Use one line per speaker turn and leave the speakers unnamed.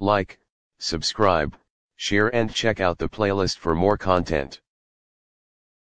Like, subscribe, share and check out the playlist for more content.